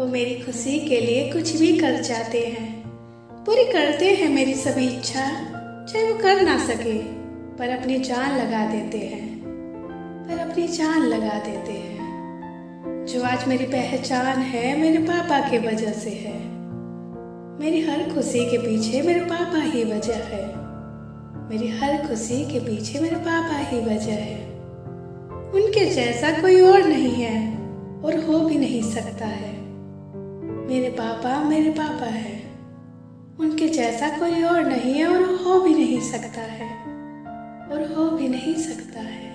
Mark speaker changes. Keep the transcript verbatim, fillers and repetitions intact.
Speaker 1: मेरी खुशी के लिए कुछ भी कर जाते हैं, पूरी करते हैं मेरी सभी इच्छा, चाहे वो कर ना सके पर अपनी जान लगा देते हैं, पर अपनी जान लगा देते हैं। जो आज मेरी पहचान है मेरे पापा के वजह से है, मेरी हर खुशी के पीछे मेरे पापा ही वजह है, मेरी हर खुशी के पीछे मेरे पापा ही वजह है। उनके जैसा कोई और नहीं है और हो भी नहीं सकता है। मेरे पापा मेरे पापा है, उनके जैसा कोई और नहीं है और हो भी नहीं सकता है, और हो भी नहीं सकता है।